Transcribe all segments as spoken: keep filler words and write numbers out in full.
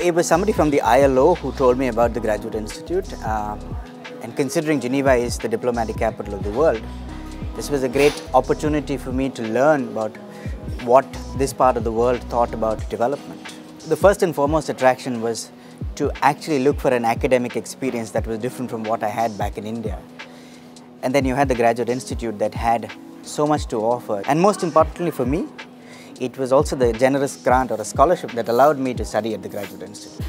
It was somebody from the I L O who told me about the Graduate Institute, uh, and considering Geneva is the diplomatic capital of the world, this was a great opportunity for me to learn about what this part of the world thought about development. The first and foremost attraction was to actually look for an academic experience that was different from what I had back in India. And then you had the Graduate Institute that had so much to offer. And most importantly for me, it was also the generous grant or a scholarship that allowed me to study at the Graduate Institute.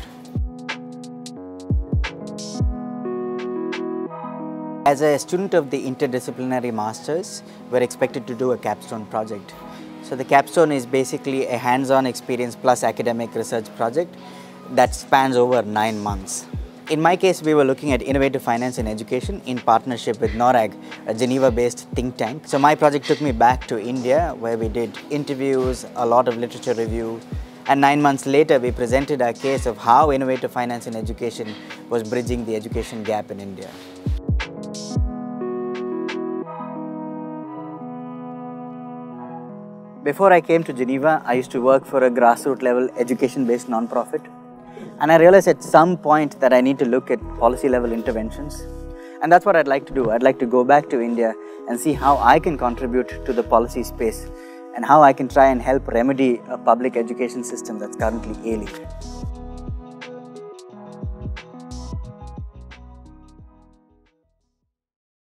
As a student of the interdisciplinary masters, we're expected to do a capstone project. So the capstone is basically a hands-on experience plus academic research project that spans over nine months. In my case, we were looking at innovative finance in education in partnership with NORAG, a Geneva-based think tank. So my project took me back to India, where we did interviews, a lot of literature review, and nine months later we presented our case of how innovative finance in education was bridging the education gap in India. Before I came to Geneva, I used to work for a grassroots level education-based non-profit. And I realized at some point that I need to look at policy level interventions. And that's what I'd like to do. I'd like to go back to India and see how I can contribute to the policy space and how I can try and help remedy a public education system that's currently ailing.